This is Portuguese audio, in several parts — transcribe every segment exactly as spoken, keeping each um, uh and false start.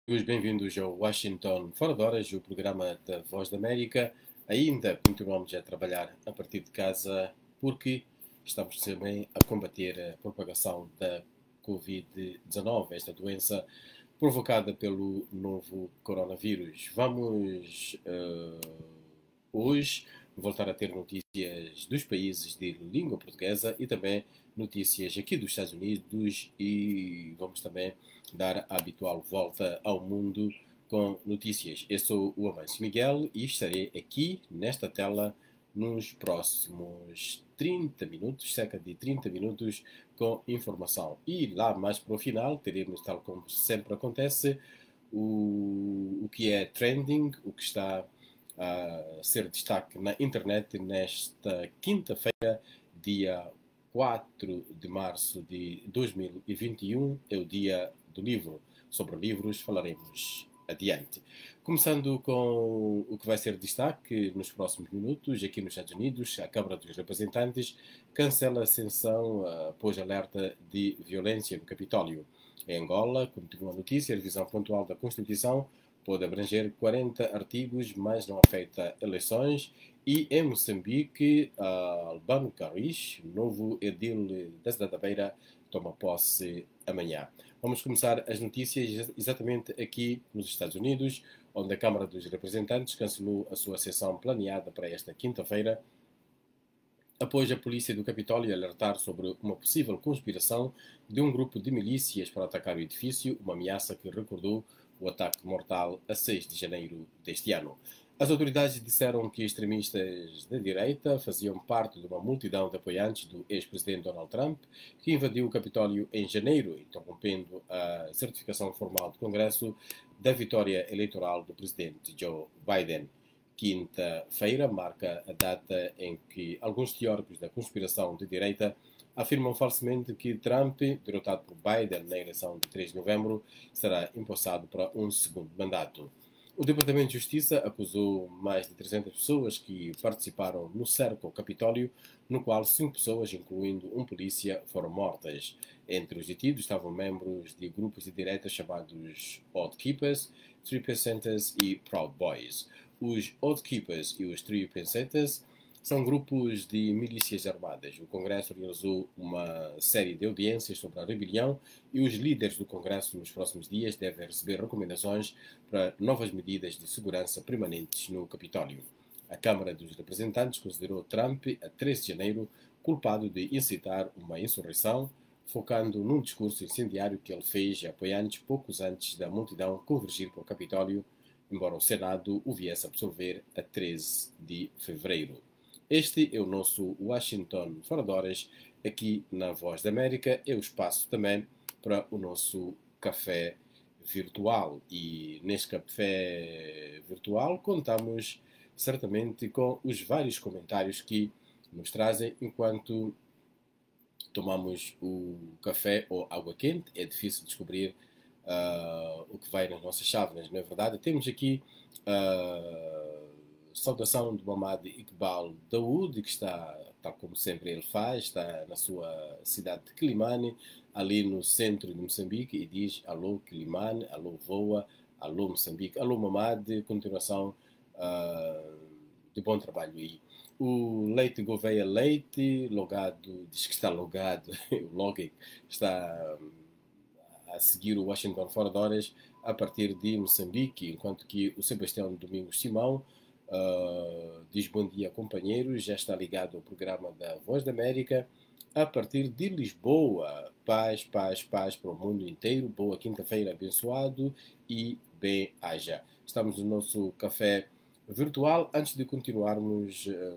Amigos, bem-vindos ao Washington Fora de Horas, o programa da Voz da América. Ainda continuamos a trabalhar a partir de casa porque estamos também a combater a propagação da covid dezenove, esta doença provocada pelo novo coronavírus. Vamos uh, hoje voltar a ter notícias dos países de língua portuguesa e também notícias aqui dos Estados Unidos e vamos também dar a habitual volta ao mundo com notícias. Eu sou o Avanço Miguel e estarei aqui nesta tela nos próximos trinta minutos, cerca de trinta minutos, com informação. E lá mais para o final teremos, tal como sempre acontece, o, o que é trending, o que está a ser destaque na internet nesta quinta-feira, dia quatro de março de dois mil e vinte e um, é o dia do livro. Sobre livros falaremos adiante. Começando com o que vai ser destaque nos próximos minutos, aqui nos Estados Unidos, a Câmara dos Representantes cancela a sessão após alerta de violência no Capitólio. Em Angola, continua a notícia, a revisão pontual da Constituição pode abranger quarenta artigos, mas não afeta eleições. E em Moçambique, Albano Carris, novo edil da cidade da Beira, toma posse amanhã. Vamos começar as notícias exatamente aqui nos Estados Unidos, onde a Câmara dos Representantes cancelou a sua sessão planeada para esta quinta-feira, após a polícia do Capitólio alertar sobre uma possível conspiração de um grupo de milícias para atacar o edifício, uma ameaça que recordou o ataque mortal a seis de janeiro deste ano. As autoridades disseram que extremistas da direita faziam parte de uma multidão de apoiantes do ex-presidente Donald Trump, que invadiu o Capitólio em janeiro, interrompendo a certificação formal do Congresso da vitória eleitoral do presidente Joe Biden. Quinta-feira marca a data em que alguns teóricos da conspiração de direita afirmam falsamente que Trump, derrotado por Biden na eleição de três de novembro, será empossado para um segundo mandato. O Departamento de Justiça acusou mais de trezentas pessoas que participaram no cerco ao Capitólio, no qual cinco pessoas, incluindo um polícia, foram mortas. Entre os detidos estavam membros de grupos de direita chamados Oath Keepers, Three Percenters e Proud Boys. Os Oath Keepers e os Three Percenters são grupos de milícias armadas. O Congresso realizou uma série de audiências sobre a rebelião e os líderes do Congresso nos próximos dias devem receber recomendações para novas medidas de segurança permanentes no Capitólio. A Câmara dos Representantes considerou Trump, a treze de janeiro, culpado de incitar uma insurreição, focando num discurso incendiário que ele fez a apoiantes poucos antes da multidão convergir para o Capitólio, embora o Senado o viesse a absolver a treze de fevereiro. Este é o nosso Washington Fora de Horas, aqui na Voz da América. É o espaço também para o nosso café virtual. E neste café virtual contamos certamente com os vários comentários que nos trazem enquanto tomamos o café ou água quente. É difícil descobrir uh, o que vai nas nossas chávenas, não é verdade? Temos aqui Uh, saudação do Mamad Iqbal Daoud, que está, tal como sempre ele faz, está na sua cidade de Quilimane, ali no centro de Moçambique, e diz alô Quilimane, alô Voa, alô Moçambique, alô Mamad, continuação uh, de bom trabalho aí. O Leite Gouveia Leite, logado, diz que está logado, o login está a seguir o Washington Fora de Horas a partir de Moçambique, enquanto que o Sebastião Domingos Simão Uh, diz bom dia, companheiros, já está ligado ao programa da Voz da América a partir de Lisboa. Paz, paz, paz para o mundo inteiro. Boa quinta-feira, abençoado e bem-aja. Estamos no nosso café virtual. Antes de continuarmos, uh,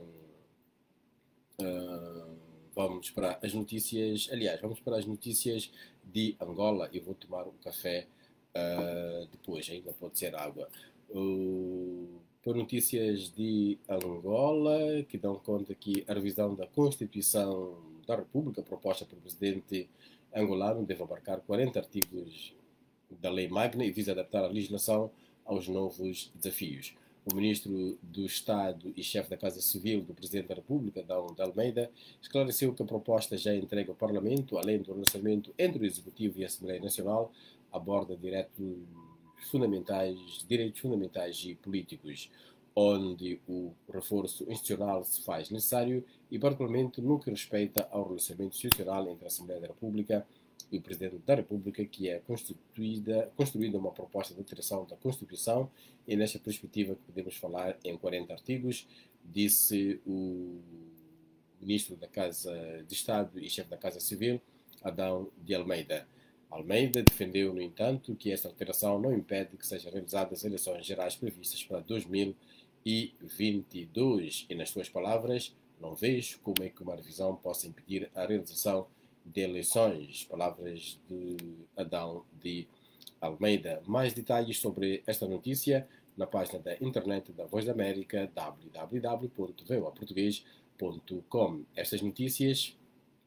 uh, vamos para as notícias. Aliás, vamos para as notícias de Angola. Eu vou tomar um café uh, depois, ainda pode ser água. Uh, Por notícias de Angola, que dão conta que a revisão da Constituição da República, proposta pelo presidente angolano, deve abarcar quarenta artigos da Lei Magna e visa adaptar a legislação aos novos desafios. O ministro do Estado e chefe da Casa Civil do Presidente da República, Adão de Almeida, esclareceu que a proposta já entregue ao Parlamento, além do relacionamento entre o Executivo e a Assembleia Nacional, aborda diretos fundamentais, direitos fundamentais e políticos, onde o reforço institucional se faz necessário e, particularmente, no que respeita ao relacionamento institucional entre a Assembleia da República e o Presidente da República, que é constituída, construída uma proposta de alteração da Constituição, e nesta perspectiva que podemos falar em quarenta artigos, disse o Ministro da Casa de Estado e Chefe da Casa Civil, Adão de Almeida. Almeida defendeu, no entanto, que esta alteração não impede que sejam realizadas as eleições gerais previstas para dois mil e vinte e dois e, nas suas palavras, não vejo como é que uma revisão possa impedir a realização de eleições. Palavras de Adão de Almeida. Mais detalhes sobre esta notícia na página da internet da Voz da América, w w w ponto voa português ponto com. Estas notícias,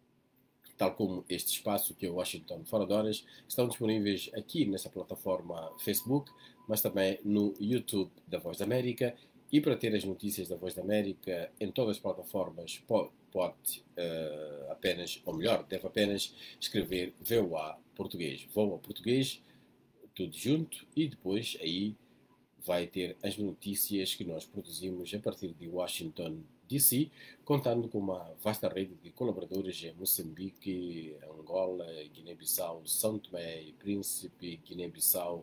tal como este espaço que é o Washington Fora de Horas, estão disponíveis aqui nesta plataforma Facebook, mas também no YouTube da Voz da América. E para ter as notícias da Voz da América em todas as plataformas, pode, pode uh, apenas, ou melhor, deve apenas escrever V O A Português. Voa Português, tudo junto, e depois aí vai ter as notícias que nós produzimos a partir de Washington, D C, contando com uma vasta rede de colaboradores em Moçambique, Angola, Guiné-Bissau, São Tomé e Príncipe, Guiné-Bissau,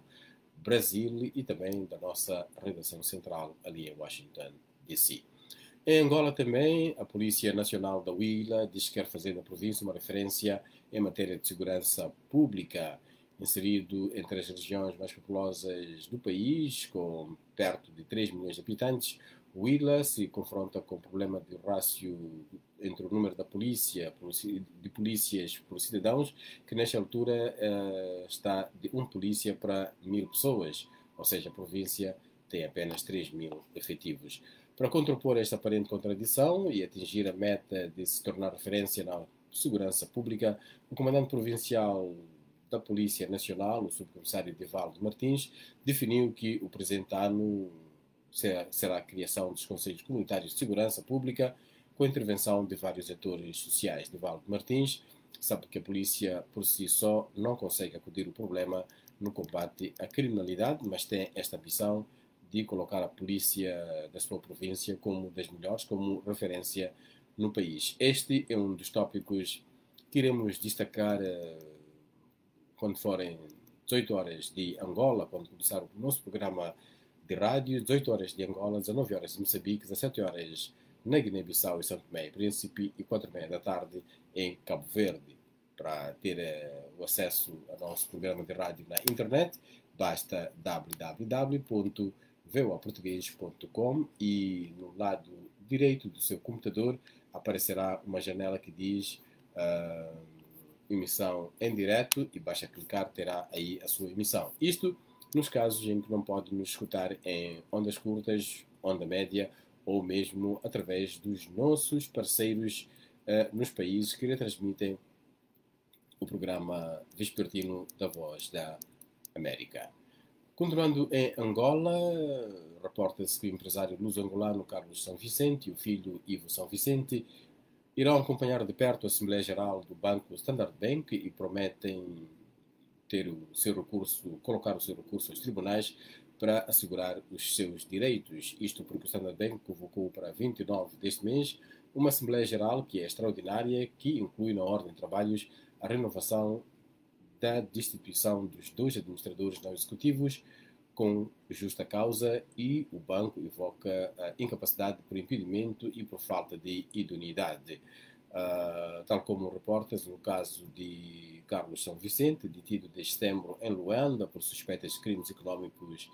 Brasil e também da nossa redação central ali em Washington, D C. Em Angola também, a Polícia Nacional da Huila diz que quer fazer da província uma referência em matéria de segurança pública, inserido entre as regiões mais populosas do país, com perto de três milhões de habitantes. Huila se confronta com o problema de rácio entre o número da polícia, de polícias por cidadãos, que nesta altura uh, está de um polícia para mil pessoas, ou seja, a província tem apenas três mil efetivos. Para contrapor esta aparente contradição e atingir a meta de se tornar referência na segurança pública, o comandante provincial da Polícia Nacional, o subcomissário Divaldo Martins, definiu que o presente ano será a criação dos Conselhos Comunitários de Segurança Pública, com a intervenção de vários atores sociais. Divaldo Martins sabe que a polícia por si só não consegue acudir o problema no combate à criminalidade, mas tem esta ambição de colocar a polícia da sua província como das melhores, como referência no país. Este é um dos tópicos que iremos destacar uh, quando forem dezoito horas de Angola, quando começar o nosso programa de rádio, dezoito horas de Angola, dezanove horas de Moçambique, dezessete horas na Guiné-Bissau e São Tomé e Príncipe e quatro e meia da tarde em Cabo Verde. Para ter uh, o acesso ao nosso programa de rádio na internet, basta w w w ponto voa português ponto com e no lado direito do seu computador aparecerá uma janela que diz uh, emissão em direto e basta clicar, terá aí a sua emissão. Isto nos casos em que não pode nos escutar em ondas curtas, onda média ou mesmo através dos nossos parceiros uh, nos países que retransmitem o programa vespertino da Voz da América. Continuando em Angola, reporta-se que o empresário luso-angolano Carlos São Vicente e o filho Ivo São Vicente irão acompanhar de perto a Assembleia Geral do Banco Standard Bank e prometem ter o seu recurso, colocar o seu recurso aos tribunais para assegurar os seus direitos. Isto porque o Standard Bank convocou para vinte e nove deste mês uma Assembleia Geral que é extraordinária, que inclui na ordem de trabalhos a renovação da destituição dos dois administradores não executivos com justa causa e o banco invoca a incapacidade por impedimento e por falta de idoneidade. Uh, tal como reportas no caso de Carlos São Vicente, detido desde setembro em Luanda por suspeitas de crimes económicos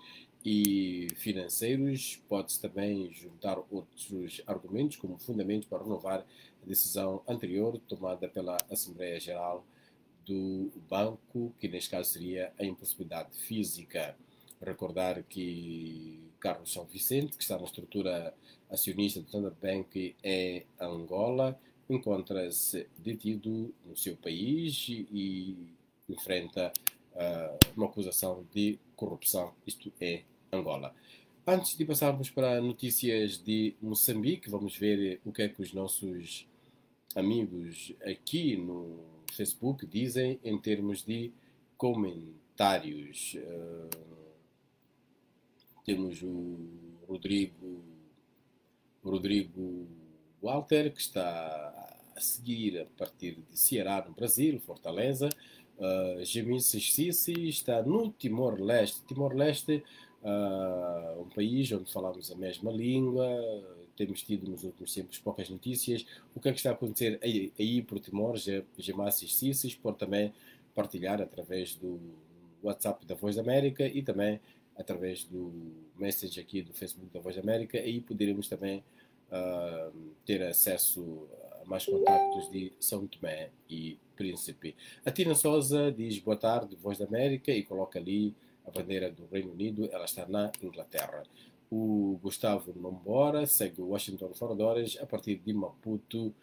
e financeiros, pode-se também juntar outros argumentos como fundamento para renovar a decisão anterior tomada pela Assembleia Geral do banco, que neste caso seria a impossibilidade física. Recordar que Carlos São Vicente, que está na estrutura acionista do Standard Bank em Angola, encontra-se detido no seu país e enfrenta uh, uma acusação de corrupção, isto é, Angola. Antes de passarmos para notícias de Moçambique, vamos ver o que é que os nossos amigos aqui no Facebook dizem em termos de comentários. Uh, temos o Rodrigo, Rodrigo Walter, que está a seguir a partir de Ceará, no Brasil, Fortaleza. Uh, Jamil Sissi está no Timor-Leste. Timor-Leste, uh, um país onde falamos a mesma língua. Temos tido nos últimos tempos poucas notícias. O que é que está a acontecer aí, aí por Timor? Jamil Sissi pode também partilhar através do WhatsApp da Voz da América e também através do message aqui do Facebook da Voz da América. Aí poderemos também uh, ter acesso a mais contactos de São Tomé e Príncipe. A Tina Souza diz boa tarde, Voz da América, e coloca ali a bandeira do Reino Unido. Ela está na Inglaterra. O Gustavo Nombora segue o Washington fora de horas a partir de Maputo,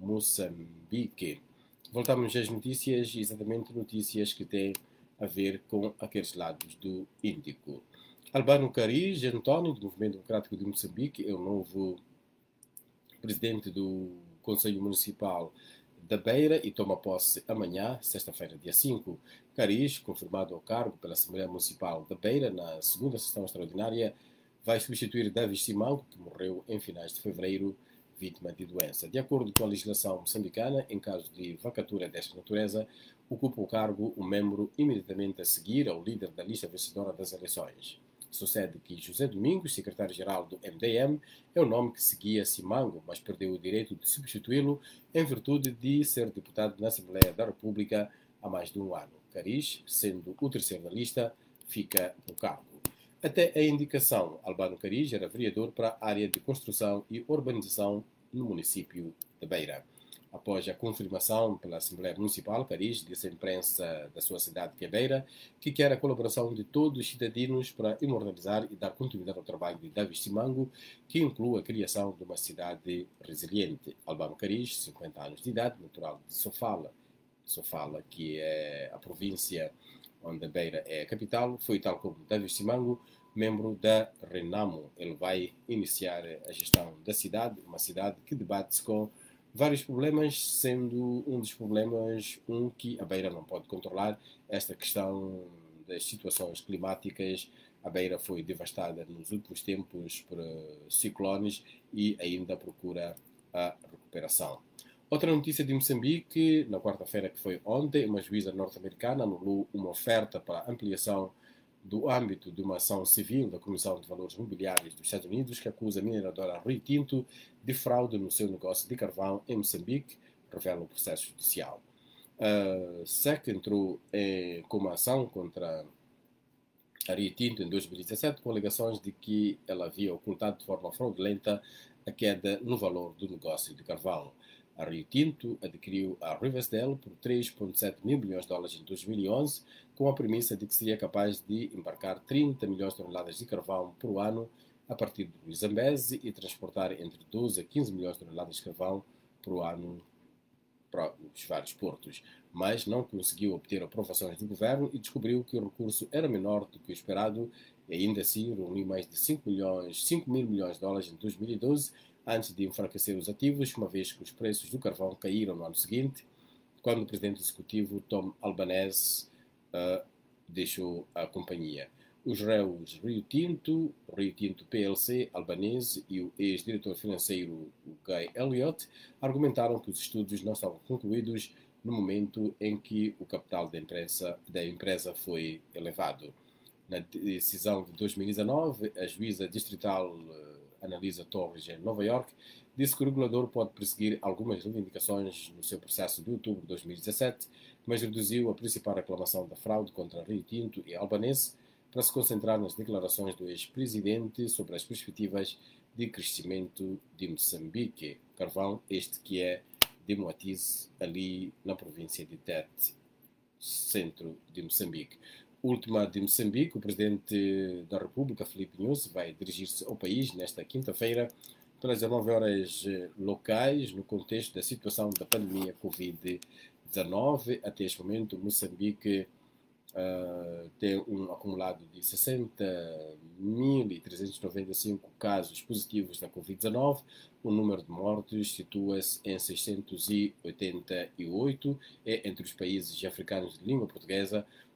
Moçambique. Voltamos às notícias, exatamente notícias que têm a ver com aqueles lados do Índico. Albano Cariz António, do Movimento Democrático de Moçambique, é o novo presidente do Conselho Municipal da Beira e toma posse amanhã, sexta-feira, dia cinco. Cariz, confirmado ao cargo pela Assembleia Municipal da Beira na segunda sessão extraordinária, vai substituir Davis Simango, que morreu em finais de fevereiro, vítima de doença. De acordo com a legislação moçambicana, em caso de vacatura desta natureza, ocupa o cargo o membro imediatamente a seguir ao líder da lista vencedora das eleições. Sucede que José Domingos, secretário-geral do M D M, é o nome que seguia Simango, mas perdeu o direito de substituí-lo em virtude de ser deputado na Assembleia da República há mais de um ano. Cariz, sendo o terceiro da lista, fica no cargo. Até a indicação, Albano Cariz era vereador para a área de construção e urbanização no município de Beira. Após a confirmação pela Assembleia Municipal, Cariz disse à imprensa da sua cidade, que é Beira, que quer a colaboração de todos os cidadãos para imortalizar e dar continuidade ao trabalho de Davis Simango, que inclui a criação de uma cidade resiliente. Albano Cariz, cinquenta anos de idade, natural de Sofala, Sofala, que é a província onde a Beira é a capital, foi, tal como Davis Simango, membro da Renamo. Ele vai iniciar a gestão da cidade, uma cidade que debate-se com vários problemas, sendo um dos problemas um que a Beira não pode controlar, esta questão das situações climáticas. A Beira foi devastada nos últimos tempos por ciclones e ainda procura a recuperação. Outra notícia de Moçambique, na quarta-feira, que foi ontem, uma juíza norte-americana anulou uma oferta para a ampliação do âmbito de uma ação civil da Comissão de Valores Mobiliários dos Estados Unidos, que acusa a mineradora Rio Tinto de fraude no seu negócio de carvão em Moçambique, revela o processo judicial. A S E C entrou em, com uma ação contra a Rio Tinto em dois mil e dezessete, com alegações de que ela havia ocultado de forma fraudulenta a queda no valor do negócio de carvão. A Rio Tinto adquiriu a Riversdale por três vírgula sete mil milhões de dólares em dois mil e onze, com a premissa de que seria capaz de embarcar trinta milhões de toneladas de carvão por ano a partir do Zambeze e transportar entre doze a quinze milhões de toneladas de carvão por ano para os vários portos. Mas não conseguiu obter aprovações do governo e descobriu que o recurso era menor do que o esperado e ainda assim reuniu mais de cinco mil milhões de dólares em dois mil e doze, antes de enfraquecer os ativos, uma vez que os preços do carvão caíram no ano seguinte, quando o presidente executivo Tom Albanese uh, deixou a companhia. Os réus Rio Tinto, Rio Tinto P L C, Albanese e o ex-diretor financeiro Guy Elliott argumentaram que os estudos não estavam concluídos no momento em que o capital da empresa, da empresa foi elevado. Na decisão de dois mil e dezanove, a juíza distrital Analisa Torres, em Nova York, disse que o regulador pode perseguir algumas reivindicações no seu processo de outubro de dois mil e dezassete, mas reduziu a principal reclamação da fraude contra Rio Tinto e Albanese para se concentrar nas declarações do ex-presidente sobre as perspectivas de crescimento de Moçambique. Carvão, este que é de Moatize, ali na província de Tete, centro de Moçambique. Última de Moçambique, o Presidente da República, Filipe Nyusi, vai dirigir-se ao país nesta quinta-feira pelas dezenove horas locais, no contexto da situação da pandemia covid dezanove. Até este momento, Moçambique uh, tem um acumulado de sessenta mil trezentos e noventa e cinco casos positivos da covid dezanove. O número de mortos situa-se em seiscentos e oitenta e oito. É entre os países africanos de língua portuguesa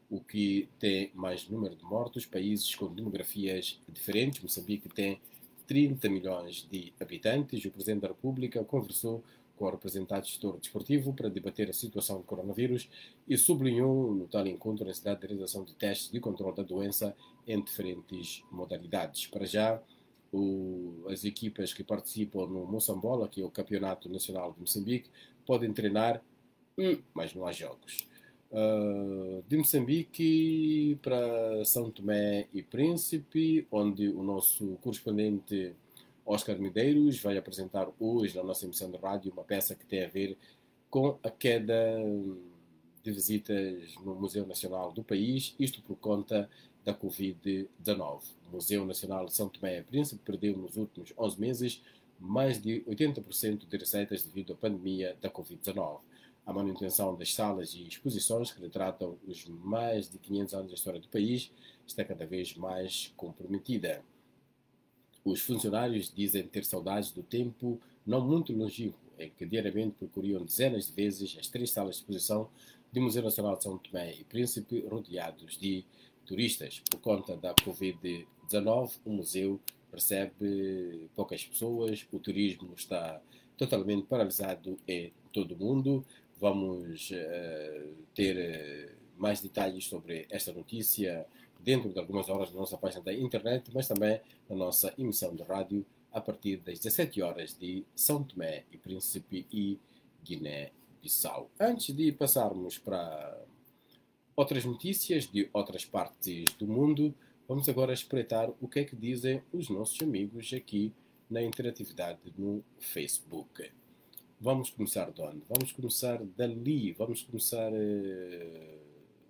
o que tem mais número de mortos, países com demografias diferentes. Moçambique tem trinta milhões de habitantes. O Presidente da República conversou com o representante do setor desportivo para debater a situação do coronavírus e sublinhou no tal encontro a necessidade de realização de testes de controle da doença em diferentes modalidades. Para já, o, as equipas que participam no Moçambola, que é o Campeonato Nacional de Moçambique, podem treinar, hum, mas não há jogos. Uh, de Moçambique para São Tomé e Príncipe, onde o nosso correspondente Oscar Medeiros vai apresentar hoje na nossa emissão de rádio uma peça que tem a ver com a queda de visitas no Museu Nacional do país, isto por conta da covid dezenove. O Museu Nacional de São Tomé e Príncipe perdeu nos últimos onze meses mais de oitenta por cento de receitas devido à pandemia da covid dezenove. A manutenção das salas e exposições que retratam os mais de quinhentos anos da história do país está cada vez mais comprometida. Os funcionários dizem ter saudades do tempo não muito longínquo, em que diariamente percorriam dezenas de vezes as três salas de exposição do Museu Nacional de São Tomé e Príncipe, rodeados de turistas. Por conta da covid dezenove, o museu recebe poucas pessoas, o turismo está totalmente paralisado em todo o mundo. Vamos uh, ter uh, mais detalhes sobre esta notícia dentro de algumas horas na nossa página da internet, mas também na nossa emissão de rádio a partir das dezessete horas de São Tomé e Príncipe e Guiné-Bissau. Antes de passarmos para outras notícias de outras partes do mundo, vamos agora espreitar o que é que dizem os nossos amigos aqui na interatividade no Facebook. Vamos começar de onde? Vamos começar dali, vamos começar... Uh...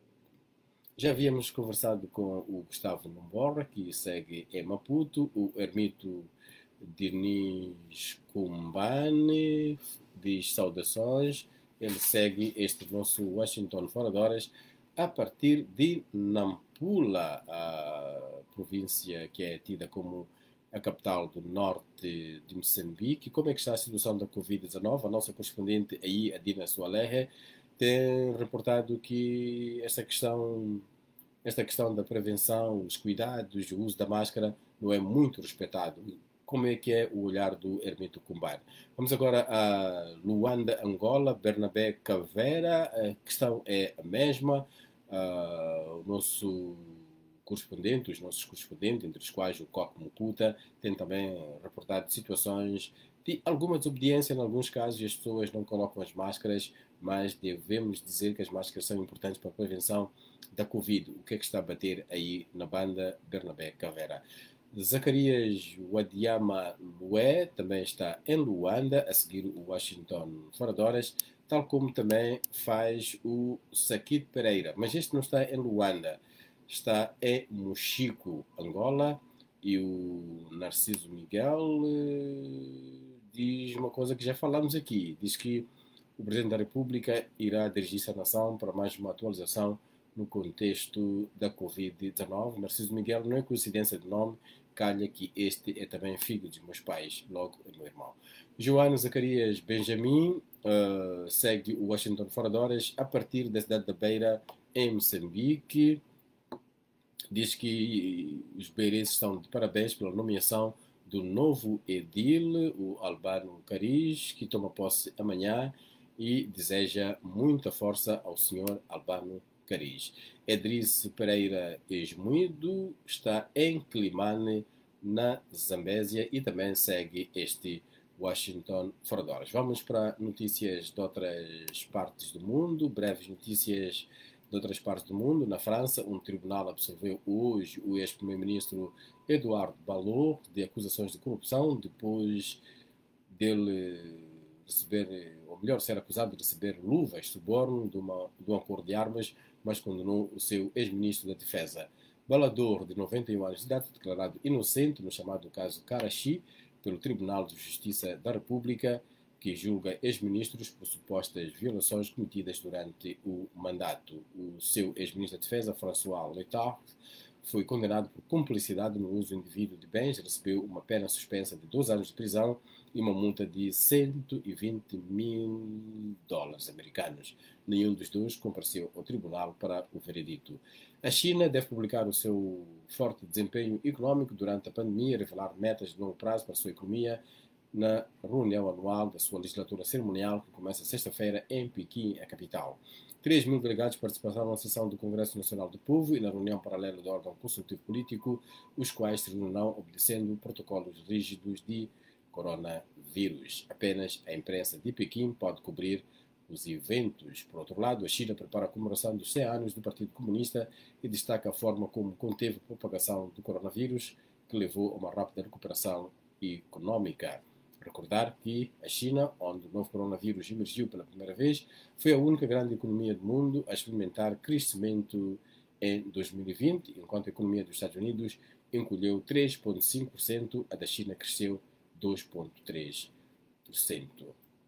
Já havíamos conversado com o Gustavo Nomborra, que segue em Maputo, o Ermito Diniz Kumbane diz saudações, ele segue este nosso Washington Fora de Horas a partir de Nampula, a província que é tida como a capital do norte de Moçambique. Como é que está a situação da covid dezenove? A nossa correspondente aí, a Dina Soalehe, tem reportado que esta questão, esta questão da prevenção, os cuidados, o uso da máscara não é muito respeitado. Como é que é o olhar do Ermito Kumbane? Vamos agora a Luanda, Angola, Bernabé Caveira. A questão é a mesma. Uh, o nosso correspondente, os nossos correspondentes, entre os quais o Coque Mucuta, tem também reportado situações de alguma desobediência em alguns casos e as pessoas não colocam as máscaras, mas devemos dizer que as máscaras são importantes para a prevenção da Covid. O que é que está a bater aí na banda Bernabé Caveira? Zacarias Wadiama Lué também está em Luanda, a seguir o Washington Fora de Horas, tal como também faz o Saquito Pereira. Mas este não está em Luanda, está em Mochico, Angola, e o Narciso Miguel eh, diz uma coisa que já falamos aqui. Diz que o Presidente da República irá dirigir-se à nação para mais uma atualização no contexto da covid dezenove. Narciso Miguel não é coincidência de nome, calha que este é também filho dos meus pais, logo é meu irmão. Joana Zacarias Benjamin uh, segue o Washington Fora de Horas a partir da cidade da Beira, em Moçambique. Diz que os beirenses estão de parabéns pela nomeação do novo edil, o Albano Cariz, que toma posse amanhã, e deseja muita força ao senhor Albano Cariz. Edrice Pereira Esmoído está em Climane, na Zambésia, e também segue este Washington Fora de Horas. Vamos para notícias de outras partes do mundo, breves notícias de outras partes do mundo. Na França, um tribunal absolveu hoje o ex-primeiro-ministro Edouard Ballaud de acusações de corrupção, depois dele receber, ou melhor, ser acusado de receber luvas de suborno de, uma, de um acordo de armas, mas condenou o seu ex-ministro da Defesa. Ballaud, de noventa e um anos de idade, declarado inocente no chamado caso Karachi pelo Tribunal de Justiça da República, que julga ex-ministros por supostas violações cometidas durante o mandato. O seu ex-ministro da Defesa, François Letard, foi condenado por cumplicidade no uso indevido de bens, recebeu uma pena suspensa de dois anos de prisão e uma multa de cento e vinte mil dólares americanos. Nenhum dos dois compareceu ao tribunal para o veredito. A China deve publicar o seu forte desempenho econômico durante a pandemia e revelar metas de longo prazo para a sua economia na reunião anual da sua legislatura cerimonial, que começa sexta-feira em Pequim, a capital. três mil delegados participaram na sessão do Congresso Nacional do Povo e na reunião paralela do órgão consultivo político, os quais se reunirão obedecendo protocolos rígidos de coronavírus. Apenas a imprensa de Pequim pode cobrir os eventos. Por outro lado, a China prepara a comemoração dos cem anos do Partido Comunista e destaca a forma como conteve a propagação do coronavírus, que levou a uma rápida recuperação econômica. Recordar que a China, onde o novo coronavírus emergiu pela primeira vez, foi a única grande economia do mundo a experimentar crescimento em dois mil e vinte, enquanto a economia dos Estados Unidos encolheu três vírgula cinco por cento, a da China cresceu dois vírgula três por cento.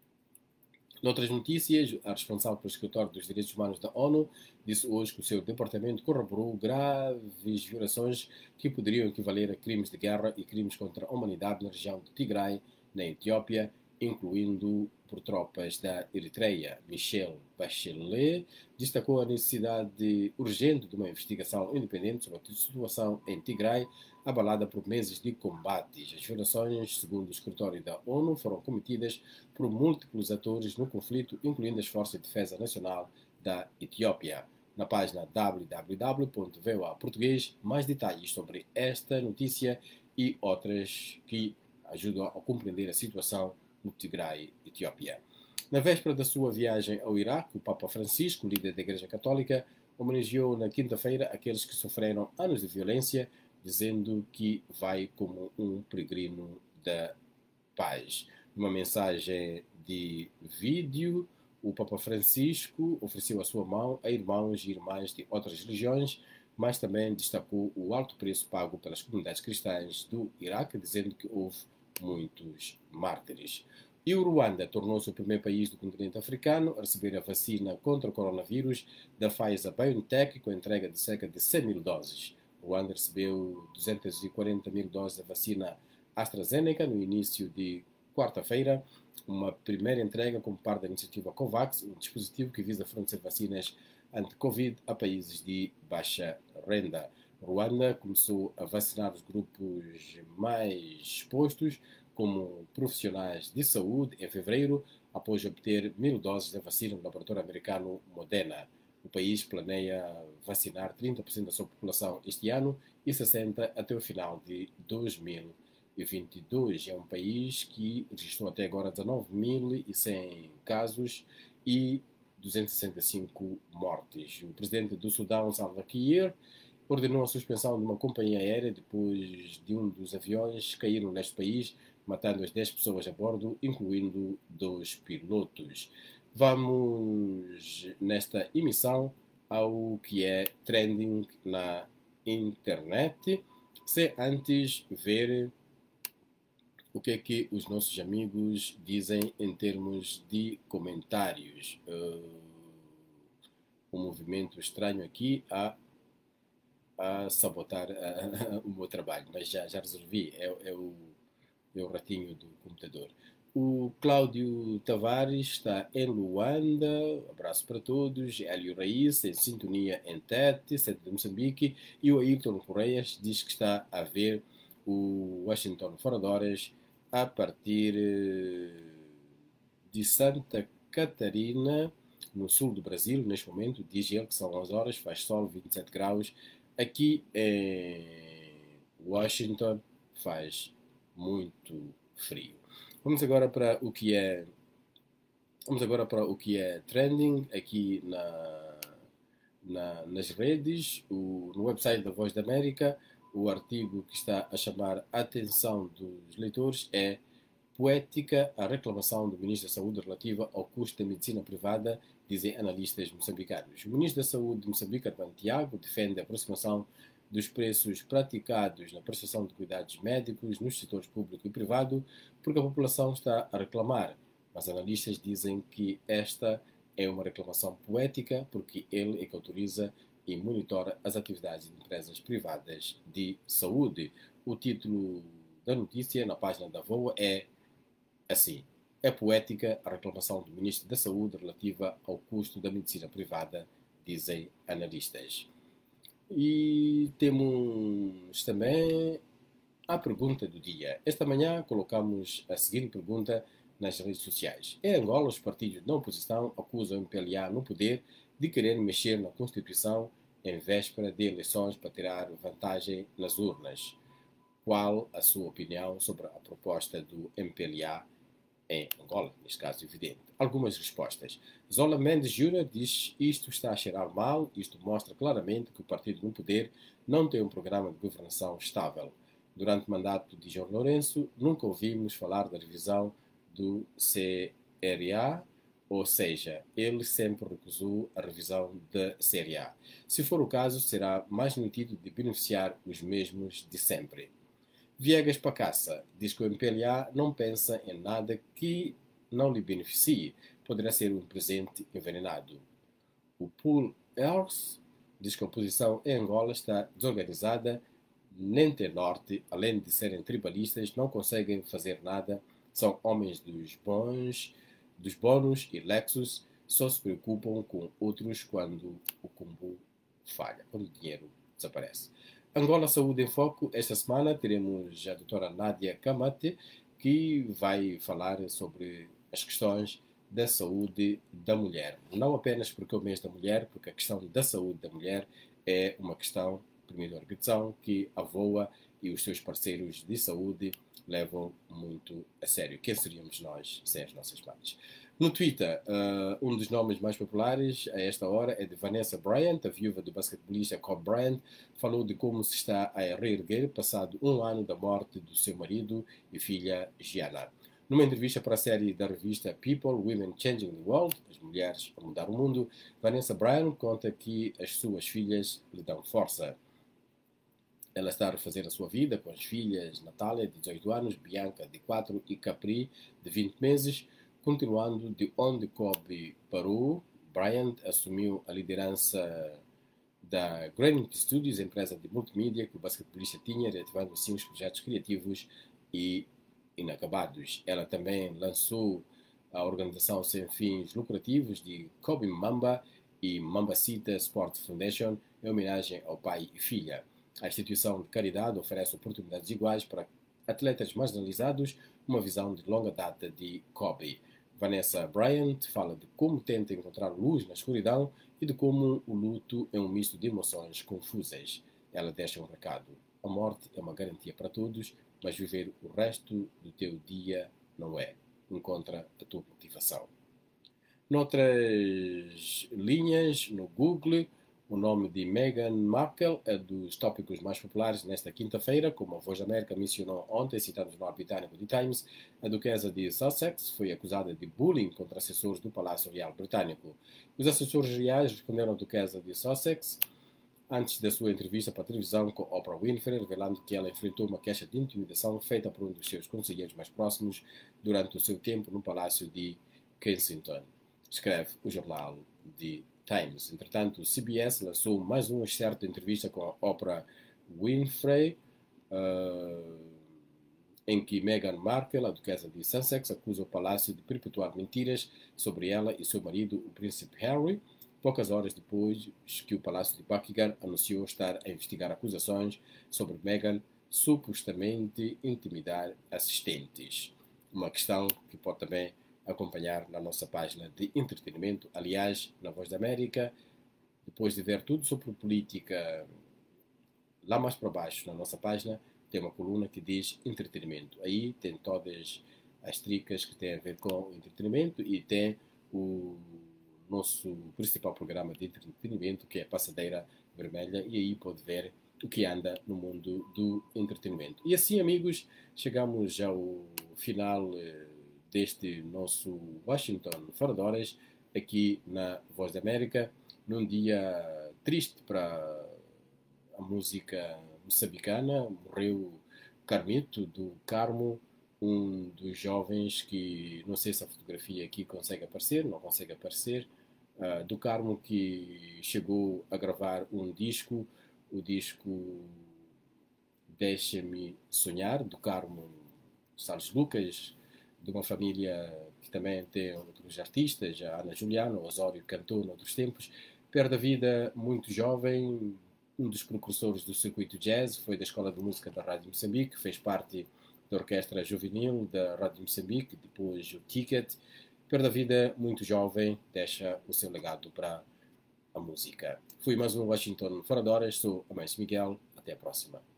Noutras notícias, a responsável pelo Escritório dos Direitos Humanos da ONU disse hoje que o seu departamento corroborou graves violações que poderiam equivaler a crimes de guerra e crimes contra a humanidade na região de Tigray, na Etiópia, incluindo por tropas da Eritreia. Michelle Bachelet destacou a necessidade urgente de uma investigação independente sobre a situação em Tigray, abalada por meses de combates. As violações, segundo o escritório da ONU, foram cometidas por múltiplos atores no conflito, incluindo as Forças de Defesa Nacional da Etiópia. Na página w w w ponto voa português, mais detalhes sobre esta notícia e outras que ajudam a compreender a situação no Tigray, Etiópia. Na véspera da sua viagem ao Iraque, o Papa Francisco, líder da Igreja Católica, homenageou na quinta-feira aqueles que sofreram anos de violência, dizendo que vai como um peregrino da paz. Numa mensagem de vídeo, o Papa Francisco ofereceu a sua mão a irmãos e irmãs de outras religiões, mas também destacou o alto preço pago pelas comunidades cristãs do Iraque, dizendo que houve muitos mártires. E o Ruanda tornou-se o primeiro país do continente africano a receber a vacina contra o coronavírus da Pfizer-BioNTech, com a entrega de cerca de cem mil doses. O Ruanda recebeu duzentas e quarenta mil doses da vacina AstraZeneca no início de quarta-feira, uma primeira entrega como parte da iniciativa COVAX, um dispositivo que visa fornecer vacinas anti-Covid a países de baixa renda. Ruanda começou a vacinar os grupos mais expostos, como profissionais de saúde, em fevereiro, após obter mil doses da vacina do laboratório americano Moderna. O país planeia vacinar trinta por cento da sua população este ano e sessenta por cento até o final de dois mil e vinte e dois. É um país que registrou até agora dezenove mil e cem casos e duzentas e sessenta e cinco mortes. O presidente do Sudão, Salva Kiir, ordenou a suspensão de uma companhia aérea depois de um dos aviões cair neste país, matando as dez pessoas a bordo, incluindo dois pilotos. Vamos, nesta emissão, ao que é trending na internet, sem antes ver o que é que os nossos amigos dizem em termos de comentários. Uh, um movimento estranho aqui a a sabotar uh, o meu trabalho, mas já, já resolvi, é, é, o, é o ratinho do computador. O Cláudio Tavares está em Luanda, abraço para todos. Hélio Raiz, em sintonia em Tete, centro de Moçambique. E o Ayrton Correias diz que está a ver o Washington Fora de Horas a partir de Santa Catarina, no sul do Brasil, neste momento. Diz ele que são onze horas, faz sol, vinte e sete graus. Aqui em Washington faz muito frio. Vamos agora para o que é vamos agora para o que é trending aqui na, na, nas redes, o, no website da Voz da América. O artigo que está a chamar a atenção dos leitores é poética a reclamação do Ministro da Saúde relativa ao custo da medicina privada, dizem analistas moçambicanos. O Ministro da Saúde de Moçambique, Armando Tiago, defende a aproximação dos preços praticados na prestação de cuidados médicos nos setores público e privado, porque a população está a reclamar. Mas analistas dizem que esta é uma reclamação poética, porque ele é que autoriza e monitora as atividades de empresas privadas de saúde. O título da notícia na página da VOA é assim: é poética a reclamação do Ministro da Saúde relativa ao custo da medicina privada, dizem analistas. E temos também a pergunta do dia. Esta manhã colocamos a seguinte pergunta nas redes sociais. Em Angola, os partidos da oposição acusam o M P L A no poder de querer mexer na Constituição em véspera de eleições para tirar vantagem nas urnas. Qual a sua opinião sobre a proposta do M P L A em Angola, neste caso evidente? Algumas respostas. Zola Mendes Júnior diz: isto está a cheirar mal, isto mostra claramente que o partido no poder não tem um programa de governação estável. Durante o mandato de João Lourenço, nunca ouvimos falar da revisão do C R A, ou seja, ele sempre recusou a revisão da C R A. Se for o caso, será mais no sentido de beneficiar os mesmos de sempre. Viegas Pacassa diz que o M P L A não pensa em nada que não lhe beneficie. Poderá ser um presente envenenado. O Paul Earls diz que a oposição em Angola está desorganizada, nem tem norte, além de serem tribalistas, não conseguem fazer nada, são homens dos bons, dos bônus e Lexus, só se preocupam com outros quando o combo falha, quando o dinheiro desaparece. Angola Saúde em Foco. Esta semana teremos a doutora Nádia Camate, que vai falar sobre as questões da saúde da mulher. Não apenas porque é o mês da mulher, porque a questão da saúde da mulher é uma questão, primeira organização, que a VOA e os seus parceiros de saúde levam muito a sério. Quem seríamos nós sem as nossas mães? No Twitter, uh, um dos nomes mais populares a esta hora é de Vanessa Bryant, a viúva do basquetebolista Kobe Bryant. Falou de como se está a reerguer passado um ano da morte do seu marido e filha Gianna. Numa entrevista para a série da revista People, Women Changing the World, as mulheres a mudar o mundo, Vanessa Bryant conta que as suas filhas lhe dão força. Ela está a refazer a sua vida com as filhas Natália, de dezoito anos, Bianca, de quatro e Capri, de vinte meses. Continuando de onde Kobe parou, Bryant assumiu a liderança da Granite Studios, empresa de multimídia que o basquetebolista tinha, reativando assim os projetos criativos e inacabados. Ela também lançou a organização sem fins lucrativos de Kobe Mamba e Mambacita Sport Foundation, em homenagem ao pai e filha. A instituição de caridade oferece oportunidades iguais para atletas marginalizados, uma visão de longa data de Kobe. Vanessa Bryant fala de como tenta encontrar luz na escuridão e de como o luto é um misto de emoções confusas. Ela deixa um recado: a morte é uma garantia para todos, mas viver o resto do teu dia não é. Encontra a tua motivação. Noutras linhas, no Google, o nome de Meghan Markle é dos tópicos mais populares nesta quinta-feira, como a Voz da América mencionou ontem, citando o jornal britânico The Times. A duquesa de Sussex foi acusada de bullying contra assessores do Palácio Real Britânico. Os assessores reais responderam à duquesa de Sussex antes da sua entrevista para a televisão com Oprah Winfrey, revelando que ela enfrentou uma queixa de intimidação feita por um dos seus conselheiros mais próximos durante o seu tempo no Palácio de Kensington, escreve o jornal The Times. Entretanto, o C B S lançou mais um excerto de entrevista com a Oprah Winfrey, uh, em que Meghan Markle, a duquesa de Sussex, acusa o palácio de perpetuar mentiras sobre ela e seu marido, o príncipe Harry, poucas horas depois que o palácio de Buckingham anunciou estar a investigar acusações sobre Meghan supostamente intimidar assistentes. Uma questão que pode também acompanhar na nossa página de entretenimento. Aliás, na Voz da América, depois de ver tudo sobre política, lá mais para baixo na nossa página, tem uma coluna que diz entretenimento. Aí tem todas as tricas que têm a ver com o entretenimento e tem o nosso principal programa de entretenimento, que é a Passadeira Vermelha, e aí pode ver o que anda no mundo do entretenimento. E assim, amigos, chegamos ao final deste nosso Washington Fora de Horas, aqui na Voz da América, num dia triste para a música moçambicana. Morreu Carmito do Carmo, um dos jovens que, não sei se a fotografia aqui consegue aparecer, não consegue aparecer, uh, do Carmo, que chegou a gravar um disco, o disco Deixa-me Sonhar, do Carmo Salles Lucas, de uma família que também tem outros artistas, a Ana Juliana, o Osório cantou noutros tempos. Perde a vida muito jovem, um dos precursores do circuito jazz, foi da Escola de Música da Rádio Moçambique, fez parte da Orquestra Juvenil da Rádio Moçambique, depois o Ticket. Perde a vida muito jovem, deixa o seu legado para a música. Fui mais um Washington Fora de Horas, sou o Amâncio Miguel, até a próxima.